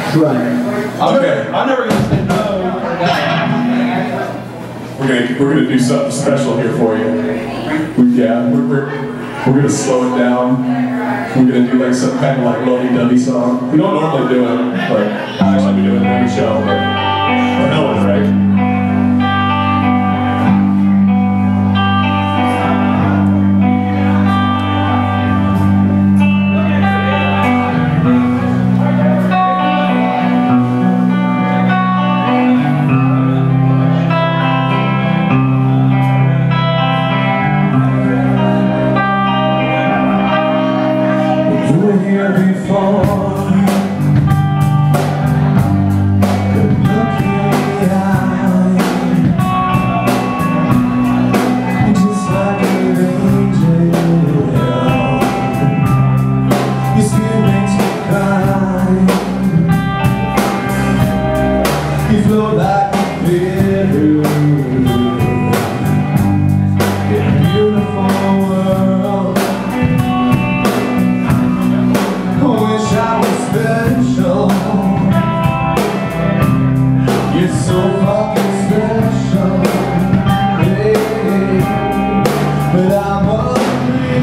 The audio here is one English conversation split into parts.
Right. Okay. I'm never gonna say no. We're gonna do something special here for you. We're gonna slow it down. We're gonna do like some kind of like lovey-dovey song. We don't normally do it, but actually we do it in every show. But no one, right? Here before, could look in the eye, just like an angel. You still makes me cry. You float like a river in a beautiful world. Wish I was special. You're so fucking special, hey, but I'm hungry.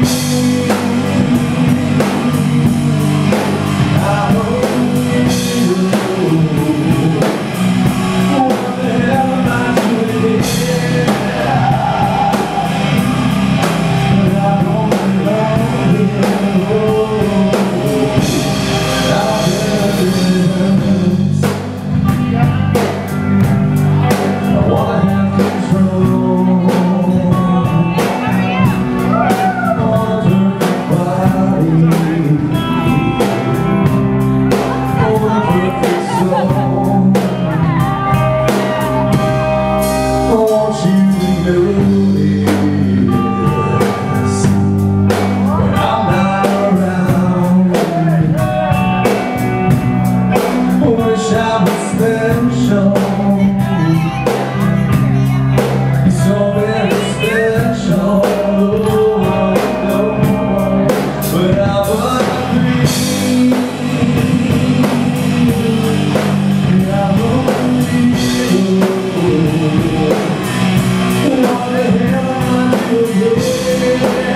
I'm hungry. What the hell am I doing here? But I don't belong here.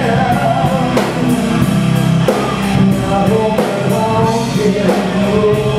I hope I won't get